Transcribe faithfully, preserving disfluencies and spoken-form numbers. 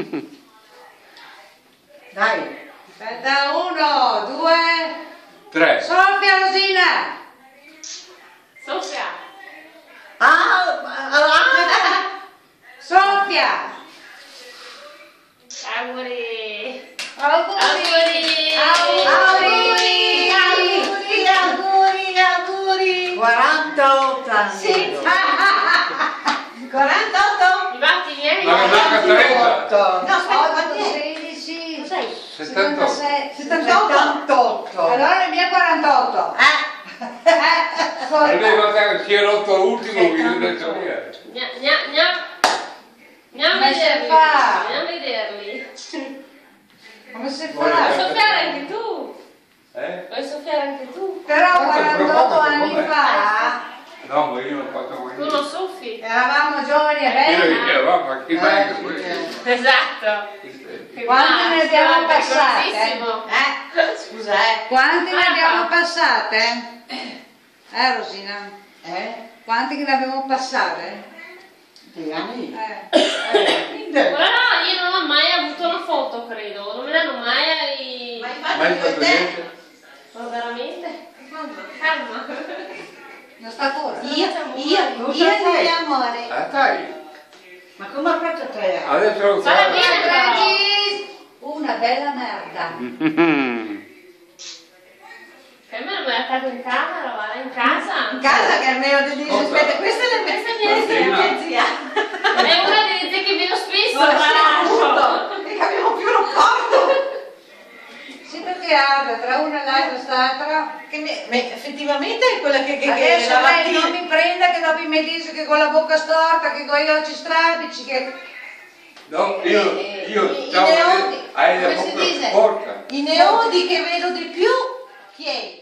Dai. Aspetta, uno, due, tre. Sofia, Rosina. Sofia. Ah, ah, Sofia. Auguri. Auguri. Auguri. Auguri. auguri, auguri, auguri. quarantotto anni. Sì. quarantotto? I batti miei. Ma che trenta? No, aspetta, sedici. Cos'è? settantotto. settantotto. Allora il mio è quarantotto. Eh. Eh, Non devi ascolta. guardare chi è l'otto l'ultimo, che io ho detto via. Andiamo a Come si vederli. fa? Andiamo a vederli. Come si Vuoi Vuoi fa? soffiare anche tu? Eh? Vuoi soffiare anche tu? Però Tanto quarantotto provoca, anni com'è? fa No, ma io non ho fatto mai Tu non soffi? eravamo giovani e Io belli. non chiaro, ma chi mai Eh, che questo? Esatto. Quanti ne abbiamo Grazie, passate? precisissimo. Eh? Scusa, eh. Quanti ne Ah. abbiamo passate? Eh Rosina? Eh? Quanti che ne abbiamo passate? Di anni. Eh. eh. Ora no, io non ho mai avuto una foto, credo. Non me l'hanno mai... Ma Mai infatti fatto te? niente? Ma veramente? Calma, calma. Non sta ancora? Io, io, Cosa io fai? di amore. Ah, dai. Ma come ha fatto tre anni? Adesso lo Falla so. bene, però. Una bella merda. E me l'ho mettato in camera, va, in casa. In casa che almeno ti dice, Cosa? aspetta, questa è la mia Questa è mia esperienza. È una delle zie che vedo spesso, Non tra l'altro. appunto, e che abbiamo più rapporto. Sì, perché guarda, tra una e l'altra st'altra. Che me- me- effettivamente è quella che, che, che Adesso la lei mattina... non mi prenda che dopo mi dice che con la bocca storta, che con gli occhi strabici, che... No, io, I- io, i- ciao, i neoni, hai la come si bocca dice? porca. I neodi che vedo di più, chi è?